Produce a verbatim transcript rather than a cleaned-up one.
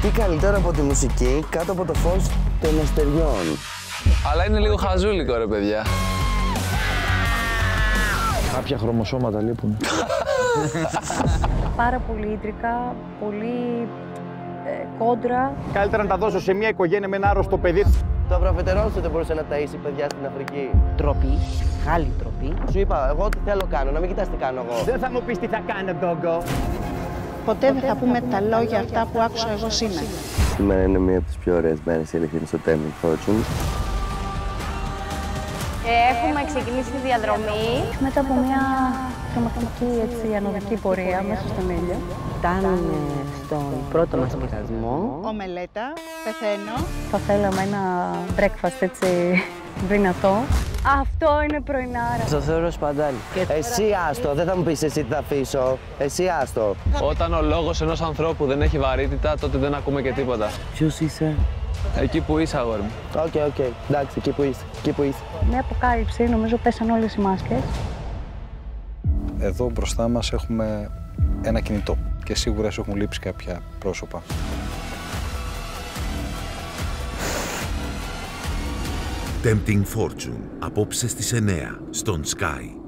Τι καλύτερο από τη μουσική κάτω από το φως των αστεριών. Αλλά είναι λίγο χαζούλικο, ρε παιδιά. Κάποια χρωμοσώματα λείπουν. Πάρα πολύ ίντρικα, πολύ ε, κόντρα. Καλύτερα να τα δώσω σε μια οικογένεια με ένα άρρωστο παιδί. Το αφροφετερό σου δεν μπορούσε να ταΐσει παιδιά στην Αφρική. Τροπή, μεγάλη τροπή. Σου είπα, εγώ τι θέλω κάνω, να μην κοιτάς τι κάνω εγώ. Δεν θα μου πεις τι θα κάνω, Ντόγκο. Ποτέ δεν θα πούμε τα λόγια αυτά που άκουσα εγώ σήμερα. Σήμερα είναι μία από τις πιο ωραίες μέρες, η αλήθεια είναι, στο Tempting Fortune. Έχουμε ξεκινήσει τη διαδρομή. Μετά από μια τρομακτική έτσι, ανωδική πορεία μέσα στον ήλιο. Φτάνουμε στον πρώτο μας πειρασμό. Ομελέτα, πεθαίνω. Θα θέλαμε ένα breakfast έτσι δυνατό. Αυτό είναι πρωινάρα. Στο θεωρώ σπαντάλι. Εσύ άστο, δεν θα μου πεις εσύ τι θα αφήσω. Εσύ άστο. Όταν ο λόγος ενός ανθρώπου δεν έχει βαρύτητα, τότε δεν ακούμε και τίποτα. Ποιος είσαι? Εκεί που είσαι, αγόρι μου. Οκ, okay, οκ. Okay. Εντάξει, εκεί που είσαι. Εκεί που είσαι. Μια αποκάλυψη, νομίζω πέσαν όλες οι μάσκες. Εδώ μπροστά μας έχουμε ένα κινητό και σίγουρα σου έχουν λείψει κάποια πρόσωπα. Tempting Fortune, απόψε στις εννιά, στον Sky.